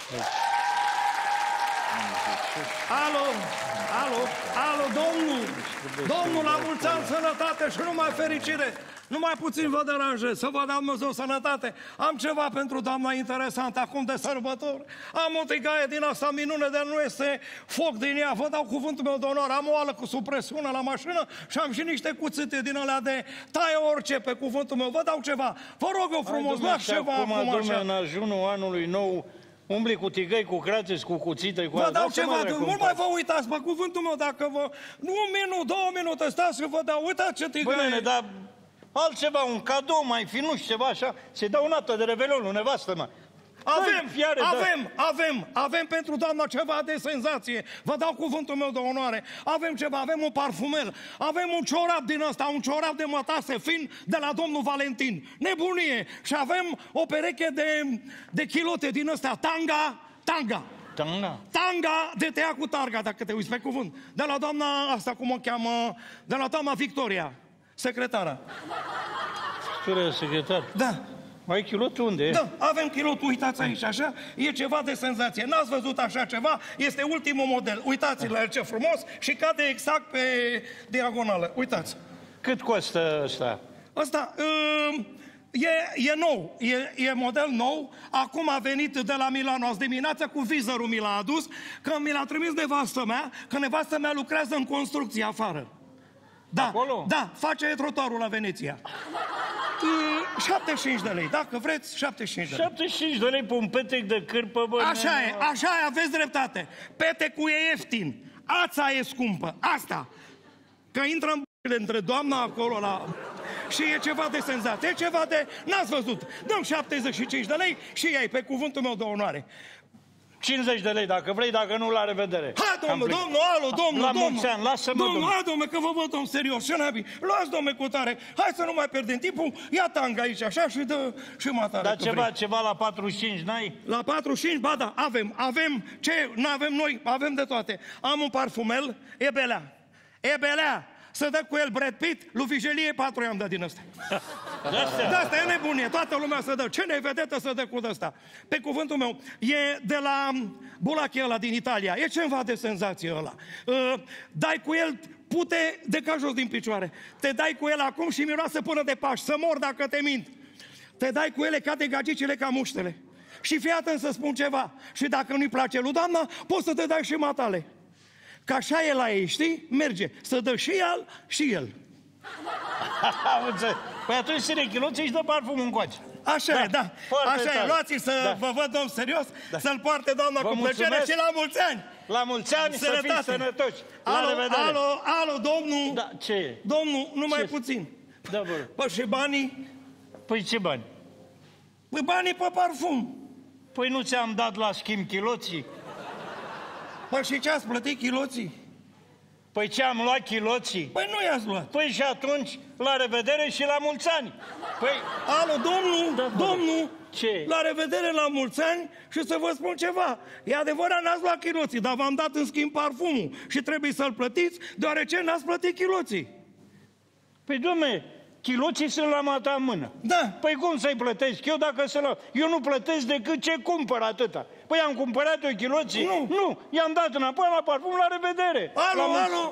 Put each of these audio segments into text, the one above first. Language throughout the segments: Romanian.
Alo, domnul! Domnul, la mulți ani, sănătate și numai fericire! Numai puțin vă deranjez, să vă dea Dumnezeu sănătate. Am ceva pentru doamna interesant acum de sărbători. Am o tigaie din asta minune, dar nu este foc din ea. Vă dau cuvântul meu de onoare. Am o oală cu supresiune la mașină și am și niște cuțite din alea de taie orice pe cuvântul meu. Vă dau ceva. Vă rog eu frumos, luați ceva acum așa. În ajunul anului nou, umbli cu tigăi, cu crațe, cu cuțite, cu... Vă dau ceva, nu mai vă uitați, pe cuvântul meu, dacă vă... Un minut, 2 minute, stați și vă dau, uitați ce tigaie. Bine, dar altceva, un cadou mai finuș, ceva așa, se dă o nată de revelion, o nevastă, mă. Avem pentru doamna ceva de senzație. Vă dau cuvântul meu de onoare. Avem ceva, avem un parfumel. Avem un ciorap din ăsta, un ciorap de mătase fin de la domnul Valentin. Nebunie! Și avem o pereche de chilote din ăstea, tanga de tăia cu targa, dacă te uiți pe cuvânt. De la doamna asta, cum o cheamă, de la doamna Victoria, secretara. Victoria, secretar? Da. Mai chilotul unde e? Da, avem chilotul, uitați aici, așa, e ceva de senzație. N-ați văzut așa ceva? Este ultimul model. Uitați-l la el, ce frumos, și cade exact pe diagonală. Uitați. Cât costă ăsta? Ăsta, e nou, e model nou. Acum a venit de la Milano azi dimineața, cu vizărul mi l-a adus, că mi l-a trimis nevastă mea, că nevastă mea lucrează în construcție afară. Da, acolo? Da, face trotuarul la Veneția. 75 de lei, dacă vreți, 75 de lei. 75 de lei pe un petec de cârpă, bă. Așa e, aveți dreptate. Petecul e ieftin, ața e scumpă, asta. Că intră în între doamna acolo la... Și e ceva de senzație, e ceva de... N-ați văzut. Dăm 75 de lei și ei, pe cuvântul meu de onoare. 50 de lei, dacă vrei, dacă nu, la revedere. Hai, domnul, domnul, la mulți ani, lasă-mă, domnul. Hai, domnule, că vă văd, domn, serios, și nabi. Luați, domnule, cu tare. Hai să nu mai pierdem timpul. Ia tanga aici, așa, și dă și matare. Dar ceva la 45, n-ai? La 45, ba da, avem. Ce n-avem noi? Avem de toate. Am un parfumel, e belea. Să dă cu el Brad Pitt, lui Vigelie 4 i-am dat din ăsta. De asta e nebunie, toată lumea să dă. Ce nevedetă să dă cu ăsta. Pe cuvântul meu, e de la Bulachi ăla din Italia. E ceva de senzație ăla. Dai cu el pute de ca jos din picioare. Te dai cu el acum și miroase până de Paști. Să mor dacă te mint. Te dai cu ele ca de gagicile, ca muștele. Și fii atent să spun ceva. Și dacă nu-i place lui doamna, poți să te dai și matale. Că așa e la ei, știi? Merge. Să dă și el și el. Păi atunci se rechiloți și dă parfumul încoace. Așa e, da. Așa e, luați-l să vă văd, domn, serios, să-l poarte doamna cu plăcere și la mulți ani. La mulți ani, să fiți sănătoși. La revedere. Alo, domnul. Da, ce e? Domnul, numai puțin. Da, bă. Păi și banii? Păi ce bani? Păi banii pe parfum. Păi nu ți-am dat la schimb chiloții? Păi și ce ați plătit chiloții? Păi ce am luat chiloții? Păi nu i-ați luat. Păi și atunci, la revedere și la mulți ani. Păi... Alo, domnul, ce? La revedere, la mulți ani și să vă spun ceva. E adevărat, n-ați luat chiloții, dar v-am dat în schimb parfumul și trebuie să-l plătiți, deoarece n-ați plătit chiloții. Păi, dom'le, chiloții sunt la mata în mână. Da. Păi cum să-i plătesc eu dacă să luau? Eu nu plătesc decât ce cumpăr atâta. Păi am cumpărat eu chiloții? Nu. I-am dat înapoi la parfum, la revedere. Alo,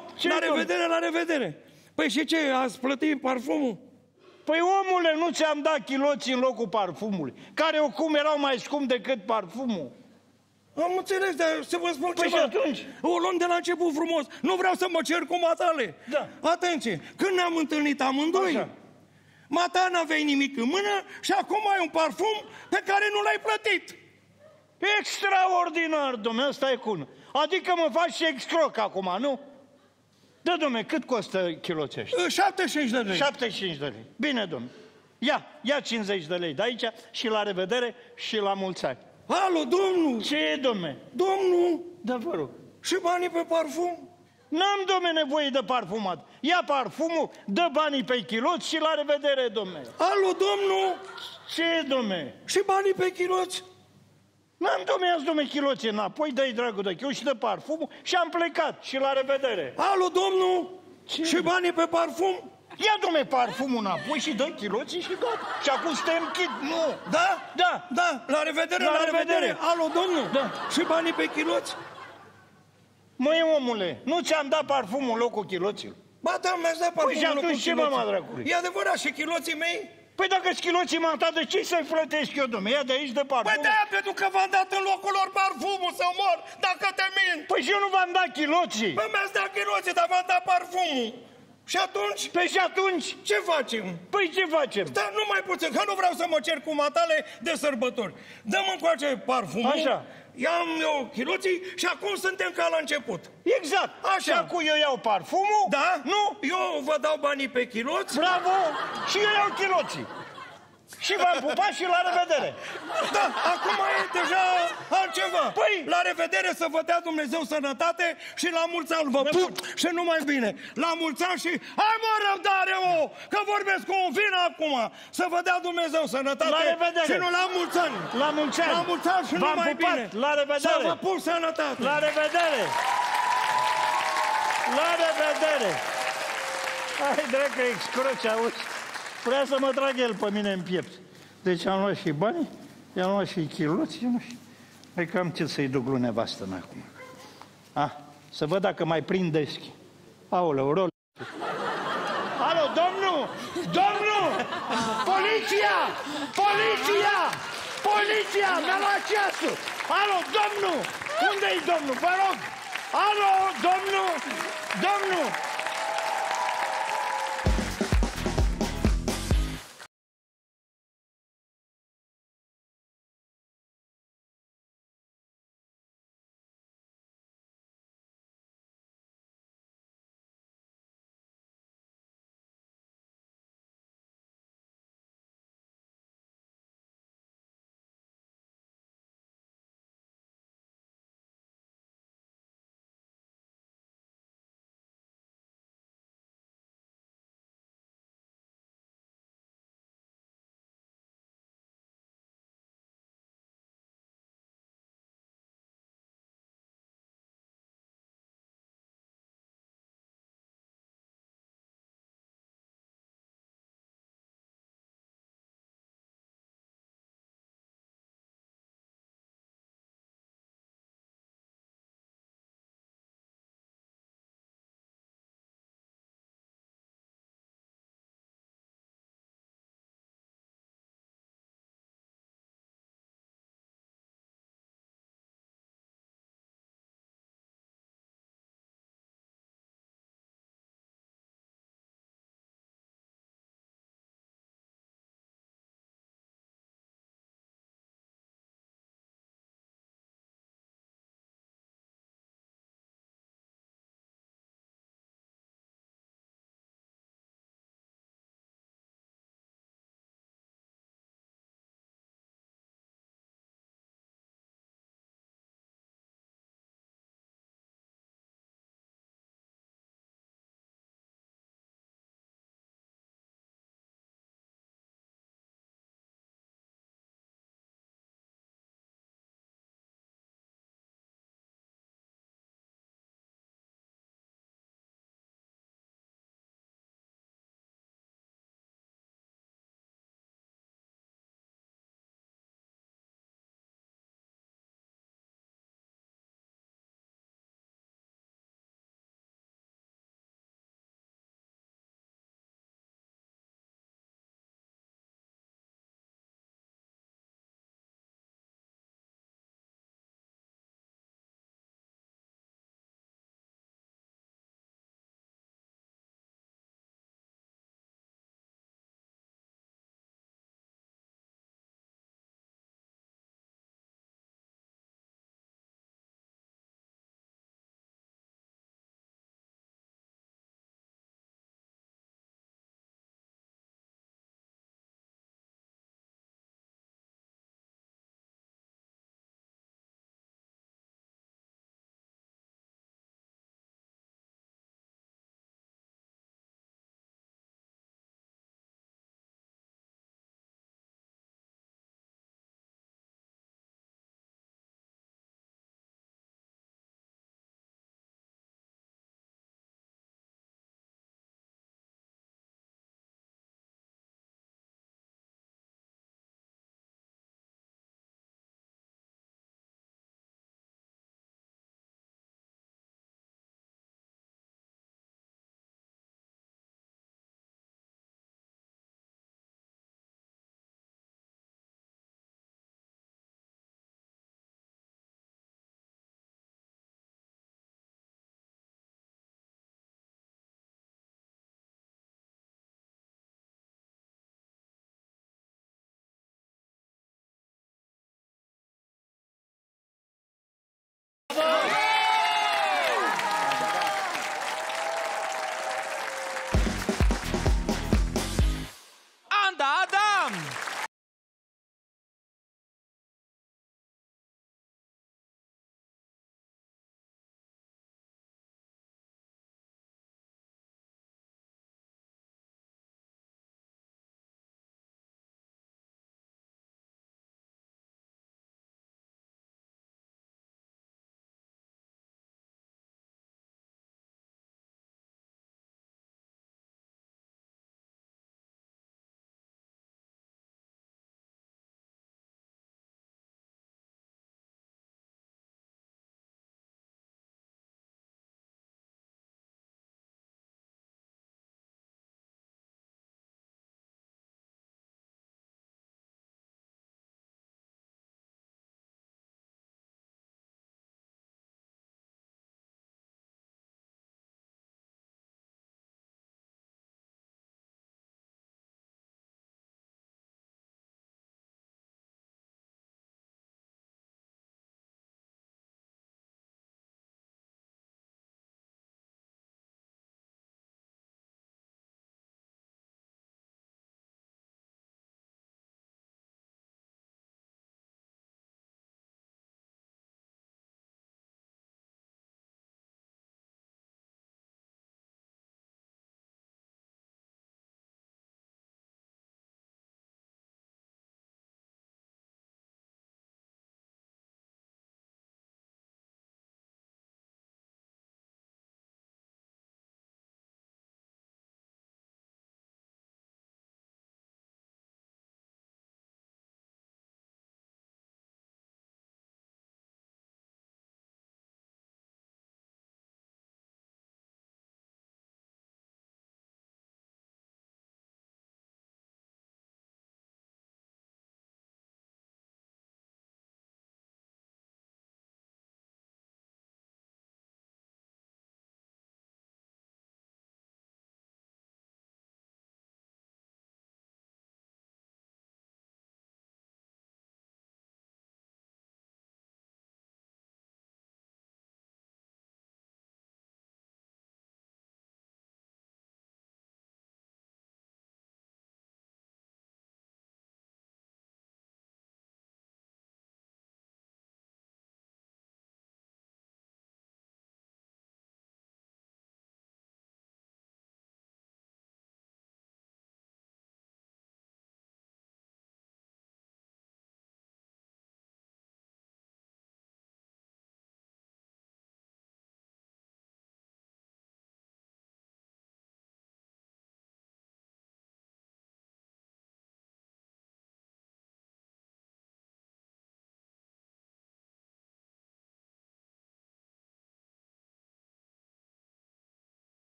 la revedere. Păi și ce, ați plătit parfumul? Păi omule, nu ți-am dat chiloții în locul parfumului, care oricum erau mai scump decât parfumul. Am înțeles, dar să vă spun ceva. Și atunci? O luăm de la început frumos. Nu vreau să mă cer cu matale. Da. Atenție, când ne-am întâlnit amândoi, așa, mata n-aveai nimic în mână și acum ai un parfum pe care nu l-ai plătit. Extraordinar, dom'le, ăsta e cună. Adică mă faci și excroc acum, nu? Da, dom'le, cât costă chiloții ăștia? 75 de lei. 75 de lei. Bine, dom'le. Ia 50 de lei de aici și la revedere și la mulți ani. Alo, domnul! Ce e, dom'le? Domnul! Da, vă rog. Și banii pe parfum? N-am, dom'le, nevoie de parfumat. Ia parfumul, dă banii pe chiloți și la revedere, dom'le. Alo, domnul! Ce e, dom'le? Și banii pe chiloți? N-am, dom'le, ia-ți, dom'le, chiloții înapoi, dă-i dragul de chiu și dă parfumul și am plecat și la revedere. Alo, domnul! Ce? Și banii pe parfum? Ia, dom'le, parfumul înapoi și dă chiloții și gata. Și acum te închid. Nu. Da? Da. Da, la revedere, La la revedere. revedere. Alo, domnul? Da. Și banii pe chiloți? Măi, omule, nu ți-am dat parfumul în locul chiloților? Ba da, mi-ați dat parfumul și atunci cu ce, chiloții. mă, dracului? E adevărat, și chiloții mei? Păi dacă chiloții m-am dat, de ce să-i plătesc eu, dom'le? Ia de aici de parfum. Păi de-aia, pentru că v-am dat în locul lor parfumul să mor, dacă te mint. Păi și eu nu v-am dat chiloții. Păi mi-ați dat chiloții, dar v-am dat parfumul. Și atunci, Păi și atunci? ce facem? Păi ce facem? Dar nu mai puțin, că nu vreau să mă cer cu matale de sărbători. Dă-mă încoace parfumul. Așa. Ia-mi eu chiloții și acum suntem ca la început. Exact. Așa. Și acum eu iau parfumul. Da? Nu? Eu vă dau banii pe chiloți. Bravo. Și eu iau chiloții. Și v-am pupat și la revedere. Da, acum e deja altceva. Păi? La revedere, să vă dea Dumnezeu sănătate și la mulți ani vă pup și numai bine. La mulți ani și... Hai mă, răbdare, că vorbesc cu un vin acum. Să vă dea Dumnezeu sănătate. La revedere. Și nu la mulți ani. La mulți ani. La mulți ani și V-am numai pupat. bine. La revedere. Să vă pup sănătate. La revedere. La revedere. Hai, dracă, excroci, auzi. Vrea să mă trag el pe mine în piept. Deci am luat și bani, i-am luat și chiloți, nu știu. Hai că am ce să-i duc lui nevastă mea acum. Să văd dacă mai prind deschi. Aoleu, rol. Alo, domnul! Domnul! Poliția! Poliția! Poliția! Mi-a luat ceasul! Alo, domnul! Unde-i domnul? Vă rog! Alo, domnul! Domnul!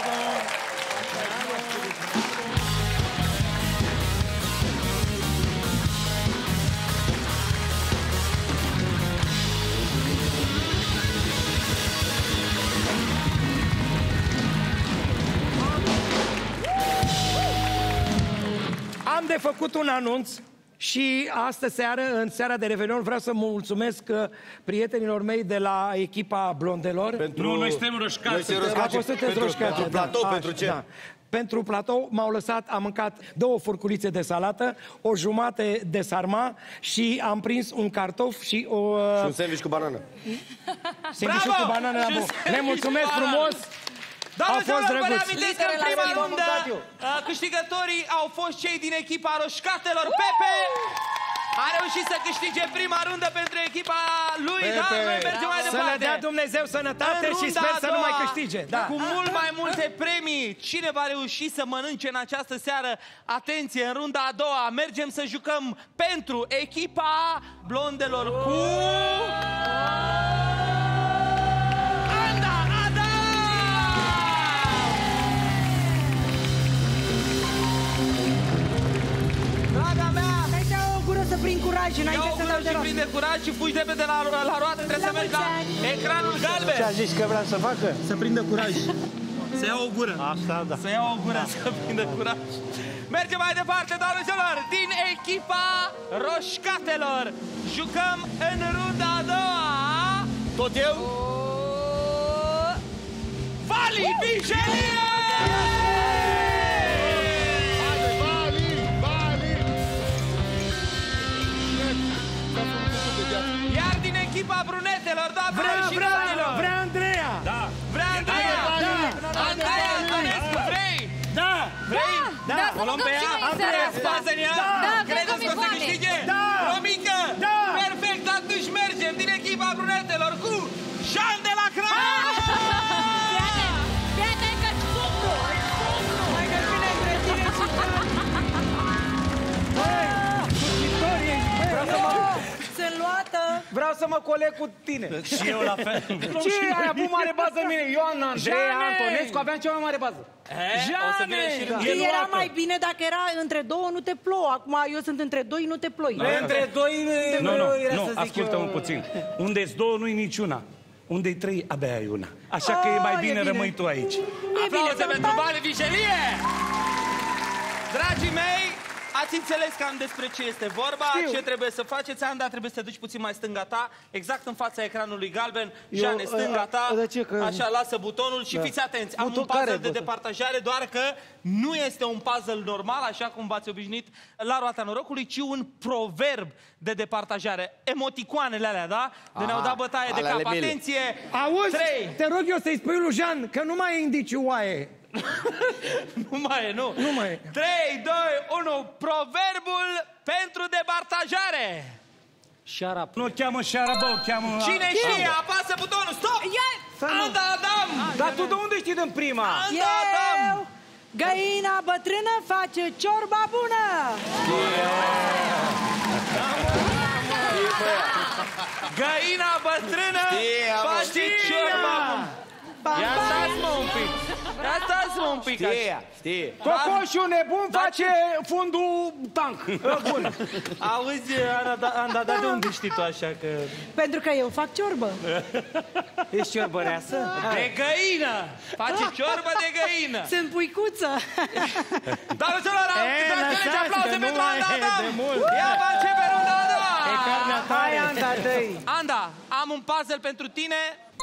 Am de făcut un anunț și astă seară, în seara de Revelion, vreau să mulțumesc prietenilor mei de la echipa Blondelor. Nu, noi suntem roșcați. Pentru platou, pentru ce? Da. Pentru platou m-au lăsat, am mâncat 2 furculițe de salată, o jumate de sarma și am prins un cartof și o... Și un sandwich cu banană. Sandwich cu banană la bun. Le mulțumesc frumos! Doamne, A fost vă drăguț. reamintesc că în prima rundă câștigătorii au fost cei din echipa Roșcatelor. Pepe a reușit să câștige prima rundă pentru echipa lui, da? Noi mergem mai departe. Să le dea Dumnezeu sănătate și sper să nu mai câștige. Da. Cu mult mai multe premii. Cine va reuși să mănânce în această seară? Atenție, în runda a doua mergem să jucăm pentru echipa Blondelor cu... Să prind curaj înainte să dau de rost. Prinde curaj și fugi repede la roată. Trebuie să mergi la ecranul galben. Ce a zis că vrea să facă? Să prindă curaj. Să ia o gură. Asta, da. Să ia o gură, să prindă curaj. Mergem mai departe, doamnelor, din echipa Roșcatelor. Jucăm în runda a doua. Tot eu? Vali Vigelie! Iar din echipa brunetelor, da, Vrea Andreea! Da! Vrea Andreea! Andreea Antonescu, vrei? Da! Vrei? Da! O luăm pe ea? Andreea, spază în ea? Credeți că o să câștige? Da! Romică? Da! Perfect, atunci mergem din echipa brunetelor cu Jean de la Cran! Sunt luată. Vreau să mă coleg cu tine. Și eu la fel. Ce ai avut mare bază în mine? Ioan Andreea Antonescu aveam cea mai mare bază. O să vină și Știi, era mai bine dacă era între două, nu te plouă. Acum eu sunt între doi, nu te ploi. Între doi era Nu, să zic ascultă-mă puțin. Unde-s două, nu-i niciuna. Unde-i trei, abia ai una. Așa că e mai bine rămâi tu aici. Aplauze pentru Vali Vigelie! Dragii mei, ați înțeles cam despre ce este vorba, ce trebuie să faceți. Anda, trebuie să te duci puțin mai stânga ta, exact în fața ecranului galben. Jeane, stânga ta, așa, lasă butonul și fiți atenți. Am un puzzle de departajare, doar că nu este un puzzle normal, așa cum v-ați obișnuit la roata norocului, ci un proverb de departajare. Emoticoanele alea, da? De ne-au dat bătaie de cap. Atenție! Auzi, 3. te rog eu să-i spui lui Jean că nu mai e indici oaie. Nu mai e, nu. Nu mai e. 3, 2, 1, proverbul pentru departajare. Nu o cheamă șarabă, o cheamă... Cine știe, apasă butonul, stop! Anda Adam! Dar tu de unde știi din prima? Anda Adam! Eu, găina bătrână face ciorba bună. Găina bătrână face ciorba bună. Ia stați-mă un pic. Ia stați-mă un pic. Știe. Cocoșul nebun face fundul tank. Bun. Auzi, Anda, dar de unde știi tu așa că... Pentru că eu fac ciorbă. Ești ciorbăreasă? De găină! Face ciorbă de găină! Sunt puicuță. Dar celor, dragi aplauze pentru Anda Adam! Ea va începe runda a doua! E carnea tare. Hai, Anda, dă-i. Anda, am un puzzle pentru tine.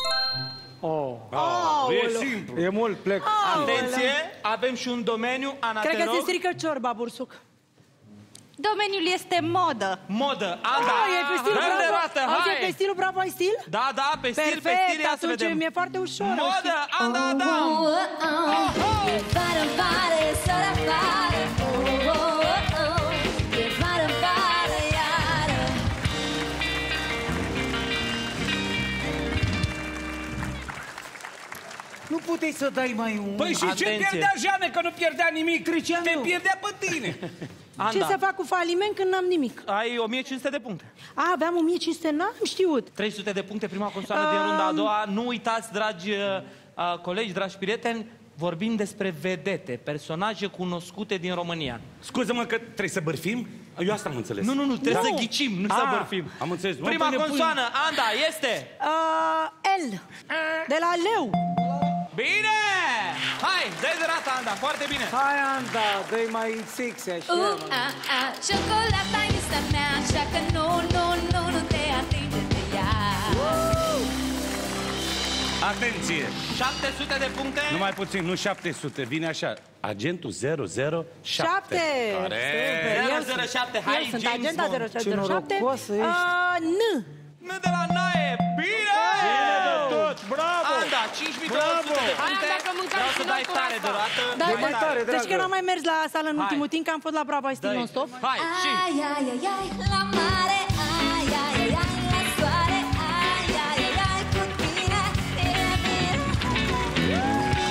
E simplu. E mult, plec. Atenție, avem și un domeniu. Ana, Cred te că se rog. strică ciorba, bursuc. Domeniul este modă. Modă. Anda, E pe stilul dăm de Bravo. roată, Auzi, e hai! pe stilul Bravo ai stil? Da, da, pe stil, pe stil, ia să atunci vedem. mi-e foarte ușor. Modă, Anda, Adam! Nu puteai să dai mai un... Păi și ce Atenție. pierdea Jeane, că nu pierdea nimic? Cristian, Te nu. pierdea pe tine. Ce Anda, să fac cu faliment când n-am nimic? ai 1500 de puncte. Aveam 1500, n-am știut. 300 de puncte, prima consoană din runda a doua. Nu uitați, dragi colegi, dragi prieteni, vorbim despre vedete, personaje cunoscute din România. Scuză-mă că trebuie să bârfim? Eu asta am înțeles. Nu, trebuie să ghicim, nu să bărfim. Am înțeles. Prima consoană, Anda, este? L. De la leu. Bine! Hai, dă-i de rata, Anda, foarte bine. Hai, Anda, dă-i mai sexy așa. Ciocolata este a mea, așa că nu te atinge de ea. Atenție! 700 de puncte. Numai puțin, nu 700, vine așa. Agentul 007. 7. Super. 007, hai, sunt James agenta Bond. 007. Ce norocosă ești. N. Nu de la Nae, bine! Bine de tot, bravo! Anda, 5200 de Hai, puncte. Anda, că mâncăm Vreau să și dai noi tare cu de asta. roată. Da, mai tare, deci dragă. că n-am mai mers la sală în Hai. ultimul timp, că am fost la Bravo Ai Stil Dă-i. non-stop. Hai, și... Ai, ai, ai, ai, la mare, ai, ai, ai, ai, la soare, ai, ai, ai, ai, cu tine, bine,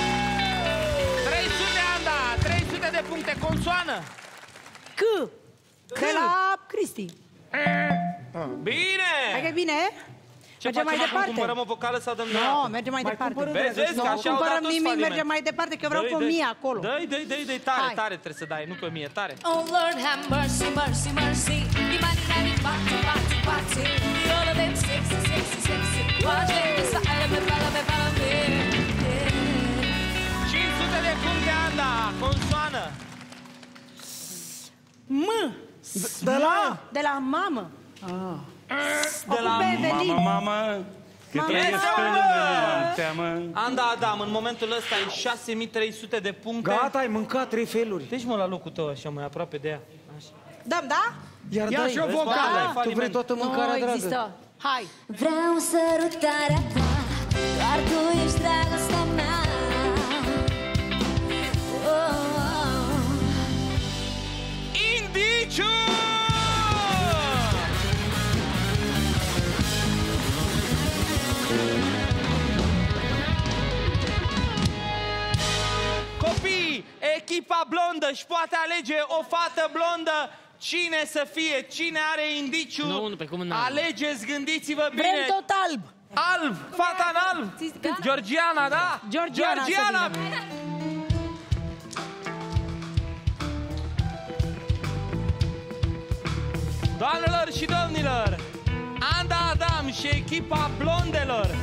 300, Anda, 300 de puncte, consoană. C. De la Cristi. Bine! Hai că e bine? Ce Mergem mai facem acum? departe. Cumpărăm o vocală sau dăm de Nu, altă? mergem mai departe. Vezi, că Nu, așa au dat cumpărăm toți nimic, faliment. mergem mai departe, că vreau Dă-i, pe dă-i. mie acolo. Dă-i, tare, Hai. tare trebuie să dai, nu pe mie, tare. Oh Lord have mercy, mercy, mercy. Imaginary party, party, party. All of them sexy, sexy, sexy. Watch them decide, me, follow me, follow me. 500 de puncte, Anda, consoană. M. De la mamă. De la Pe Evelin. Mamă, că Mamă. trăiesc pe lume, nu am teamă. Anda Adam, în momentul ăsta ai 6300 de puncte. Gata, ai mâncat 3 feluri. Deci mă la locul tău așa mai aproape de ea. Așa. Dăm, da? Iar Ia dai, și o vezi, vocală. tu vrei faliment. toată mâncarea, Nu dragă. există. Hai. Vreau sărutarea ta, doar tu ești dragostea mea. Oh. Indiciu! Copii, echipa blondă își poate alege o fată blondă. Cine să fie, cine are indiciu? Nu, pe cum n-am. Alegeți, gândiți-vă bine. Vrem tot alb. Alb, fata în alb. Georgiana, da? Georgiana să Georgiana. vină. Doamnelor și domnilor, Anda Adam și echipa blondelor.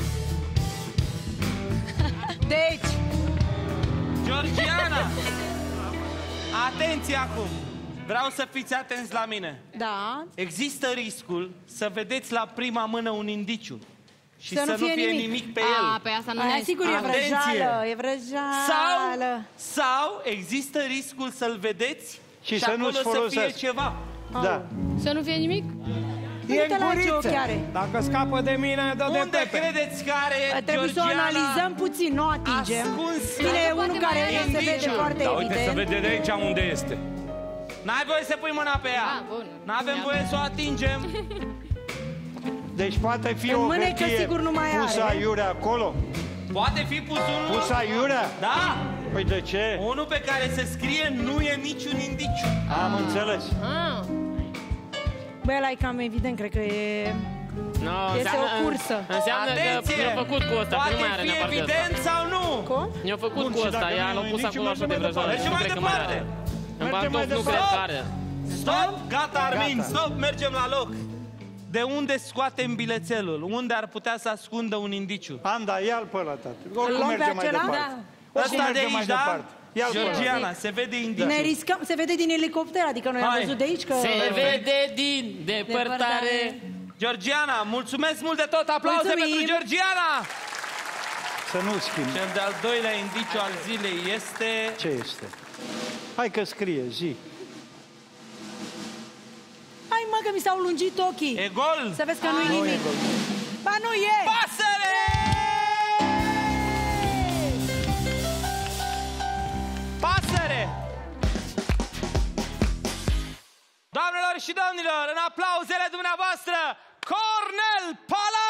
Deci, Georgiana. Atenție acum. Vreau să fiți atenți la mine. da, Există riscul să vedeți la prima mână un indiciu și Să să nu nu fie fie nimic. nimic pe A, el. pe asta nu aia ne... sigur e Atenție. vrăjeală, e vrăjeală. Sau există riscul să-l vedeți Și să acolo nu-ți să fie folosească. ceva. Da. Să nu fie nimic? Uite la ce ochi are. Dacă scapă de mine, dă de Unde Pepe. credeți că are Trebuie să o Georgiana analizăm puțin, nu atingem. ascuns Bine, e unul poate care mai are se vede indiciul. foarte Da, uite, se evident. vede de aici unde este. N-ai voie să pui mâna pe ea. bun. N-avem voie să o atingem. Deci poate fi În o mânecă hârtie sigur nu mai pusă are. aiurea acolo? Poate fi pus unul. Pusă aiurea? Da, Păi de ce? unul pe care se scrie nu e niciun indiciu. Am înțeles. Băi, ăla e cam evident, cred că e... No, Este o cursă. Înseamnă Atenție! că mi-a făcut cu ăsta, Poate nu mai are fi neapărat ăsta. evident sau nu. Cum? Mi-a făcut Bun, cu și ăsta, dacă ea nu l-a e pus nici, acolo așa mergem de mai vrăjoară. departe. Nu Mergem cred că mai mai departe. are. În Mergem pantof mai nu cred departe. că are. Stop! Gata, Armin, Gata. stop, mergem la loc. De unde scoatem bilețelul? Unde ar putea să ascundă un indiciu? Anda, ia-l pe ăla, tată. Îl Oricum luăm pe mergem mai acela? departe. Da. Oricum Ăsta de mergem mai aici, da? departe. Ia-l pe ăla. Georgiana, se vede indiciu. Ne riscăm, se vede din elicopter, adică noi am Hai. văzut de aici că... Se vede din depărtare. Georgiana, mulțumesc mult de tot, aplauze Mulțumim. pentru Georgiana! Să nu schimbi. Cel de-al doilea indiciu al zilei este... Ce este? Hai că scrie, zi. Hai mă, că mi s-au lungit ochii. E gol! Să vezi că nu-i nimic. Ba nu e! Pasăre! Pasăre! Doamnelor și domnilor, în aplauzele dumneavoastră, Cornel Pala!